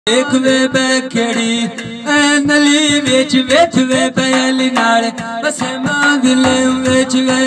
ایک وے بیکھڑی نلی ویچ ویچ وے پیلی نال بس مانگلے ویچ وے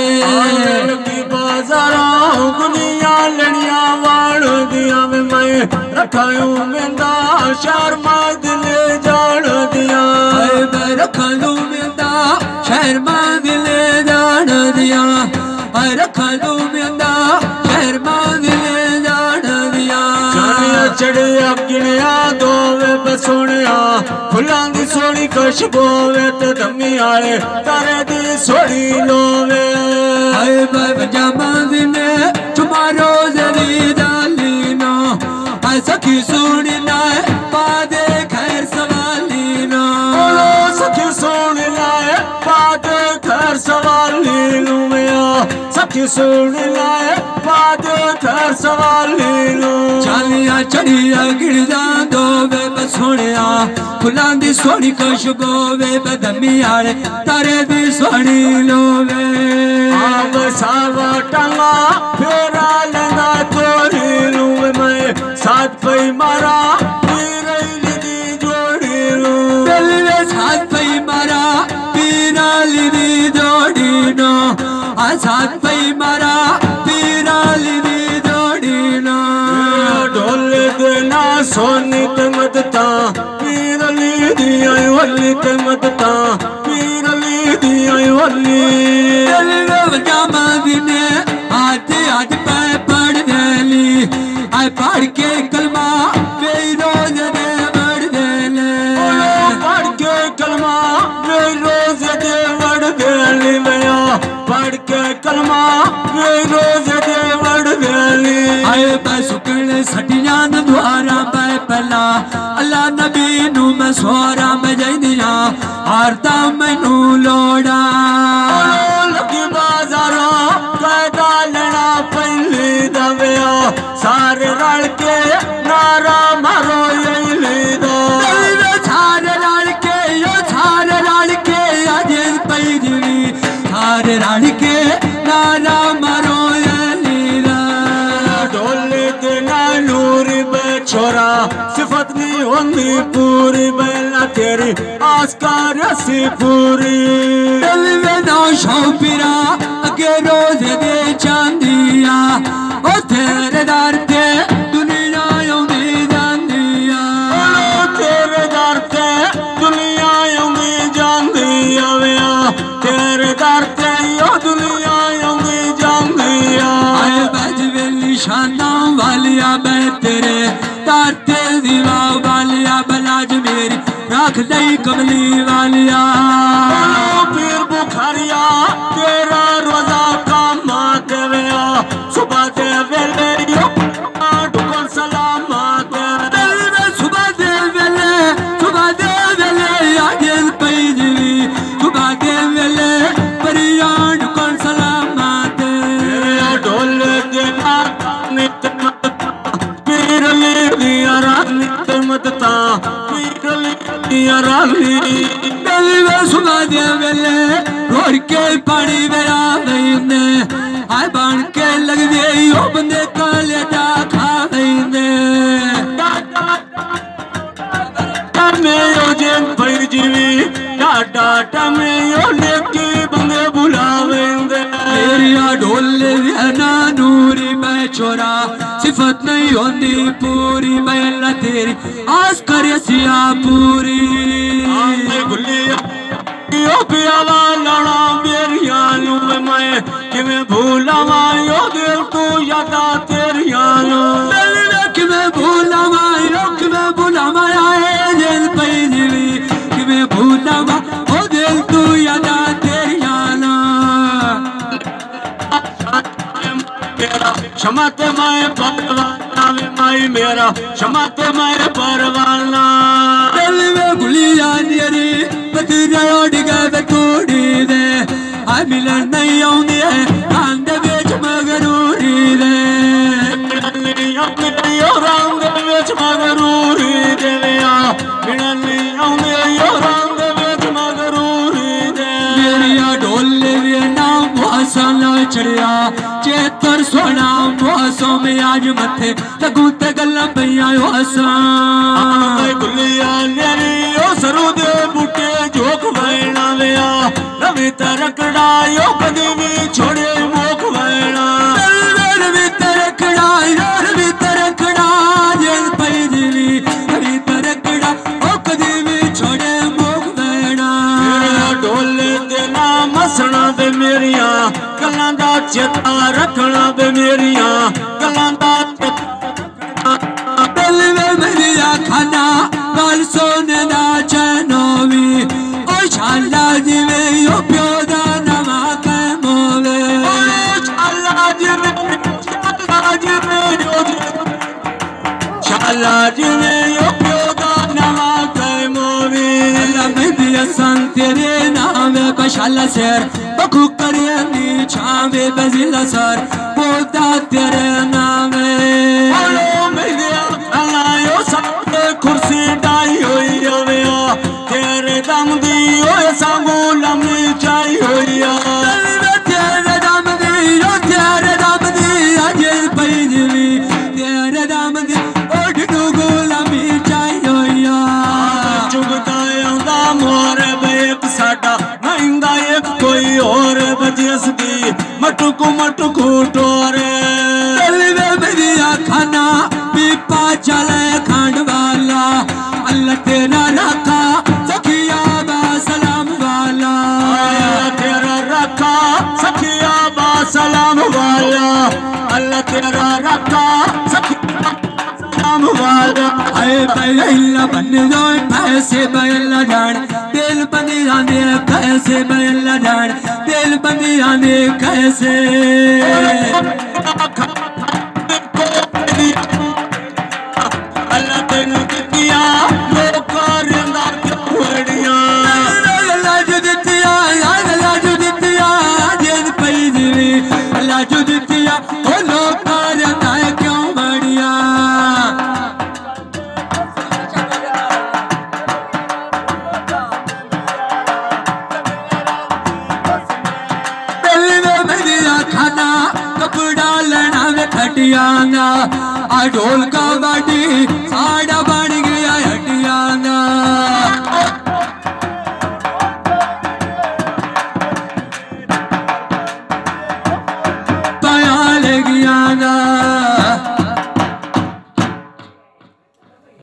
کی بازاراں گنیاں لڑیاں واڑ دیاں میں رکھایوں میندا شہر مانگلے جان دیاں میں رکھایوں میندا شہر مانگلے جان دیاں رکھایوں میندا شہر مانگلے جان دیاں جانیا چڑھیا گنیا دووے بسونیا پھلاں دی سوڑی خوشبوے تے دمی آئے تارے دی سوڑی لووے اے باب جامان نے تمہارو زلی دالینا اے سکھی سونی نائے پادے خیر سوالینا سکھی سونی نائے پادے خیر سوالینا سکھی سونی نائے پادے خیر سوالینا چالیا چڑھیا گردان دووے بسونیا پھلان دی سوڑی خوشبوے بدمی آڑے تارے دی سوڑی لووے آب ساوا ٹنگا پھیرا لنگا توڑی لووے میں ساتھ پئی مارا پیرائی دی جوڑی لووے دلوے ساتھ پئی مارا پیرائی دی جوڑی نو ساتھ پئی مارا پیرائی دی جوڑی نو ڈھول دینا سونی تمدتا پیرائی دی آئی والی تمدتا پیرائی دی آئی والی دلوے جامان دینے آتے آج پہ پڑھ دیلی آئے پڑھ کے کلمہ میری روز دے بڑھ دیلے پڑھ کے کلمہ میری روز دے بڑھ دیلی میا پڑھ کے کلمہ میری روز دے بڑھ دیلی آئے پہ سکڑ سٹیان دوارا پہ پہلا اللہ نبی نو میں سوارا میں جائی دیا آرتا میں نو لوڑا لگی بازاراں قیدہ لینا پہلی دویا سارے رڑ کے نارا مارو یہی لیدہ سارے رڑ کے آجیز پئی جوی سارے رڑ کے نارا مارو ڈھولی دینا نوری بے چھوڑا صفت نہیں ہوندی پوری بیلا تیری آسکار سی پوری دل میں نوشو پیرا اگے روز دے چاندیا او تیرے دار تے دنیا یوں دی جاندیا تیرے دار تے دنیا یوں دی جاندیا ویا تیرے دار تے یوں دنیا یوں دی جاندیا آئے بج ویلی شاناں والیا میں تیرے تار تے دیوا والیا بلاج میری راکھ دئی کملی والیا پیر بخاریا تیرا روزہ کام آتے ویا صبح دے ویلے ڈکن سلام آتے ویا صبح دے ویلے آجیز پئی جوی صبح دے ویلے پریان ڈکن سلامات ڈھول دینا پیر لی دیا رانی تمدتا پیر لی دیا رانی دلوے صبح دے ویلے روڑ کے پاڑی ویا ویندے آئے بان کے لگ دے یو بندے کالے جا کھا ویندے میں یو جن پھر جیوی ڈاٹا میں یو لیکی بندے بھولا ویندے میریا ڈھول وینا نوری میں چھوڑا صفت نہیں ہوندی پوری میں اللہ تیری آس کر سیا پوری آنے گلیا یو پیاوا لڑا میریانو میں کہ میں بھولا ماں یو دل تو یادا تیریانو دلوے کہ میں بھولا ماں آئے جن پئی جوی کہ میں بھولا ماں او دل تو یادا تیریانا شمات مائے پروانا میں مائی میرا شمات مائے پروانا دلوے گلیا نیری پتیرے اوڑی گئے توڑی دے آئے ملن نہیں آؤندی ہے راندے بیچ مغروری دے ملن نہیں آؤندی ہے راندے بیچ مغروری دے ملن نہیں آؤندی ہے راندے بیچ مغروری دے میریا ڈھول وینا محسن چڑیا चेतर सोना मौसम आज मथे लगू ते गल्ला पईयां असां गुलिया नेरी ओ सरू दे बूटे जोक वैणा वेया रवि तरकड़ा यो कदी भी छोड़े मोख वैणा रवि तरकड़ा जेल पई जीवी रवि तरकड़ा ओ कदी भी छोड़े मोख वैणा ढोले दे ना मसना बे मेरियां गल्लां दा चेता रखना बे मेरियां गल्लां दा दिल में मेरिया खाना गल सोने दा चैनोवी ओ शाला जिवे यो प्यो दा नवा कैमोवे ओ शाला जिवे शाला जिवे यो प्यो दा नवा कैमोवे मेरिया सन तेरे नामे बशाला शेर बखू करे नी छावे बजिला सर पोता तेरे नामे कुर्सी डाई हुई होया तेरे दम दी ओए सांगू लम्बी चाई होया तेरे दम दी अजे पई जीवी तेरे दम दी ओढ़ डुगू लम्बी चाई होया चुगता आंदा मोर बेक साडा महिंदा एक कोई और बजिस दी मटकू टोरे दिल में मेरिया खाना पीपा चले खंड वाला अल्लाह तेरा रखा सखिया बा सलाम वाला तेरा रखा सखिया बा सलाम वाला अल्लाह तेरा रखा सखिया सलाम वाला आए बैला बन जाए पैसे बैला जान दिल बनी आने कैसे बैला जान दिल बनी आने कैसे अल्लाह तेनू दितिया लोकारिंदा क्योड़ियां लाजू दितिया जेल पई जीवी लाजू दितिया ओ लोकारिंदा क्यों बड़िया दिल में मेरिया खाना कपड़ा लेना में खटियाना आ ढोल का बाटी साड़ा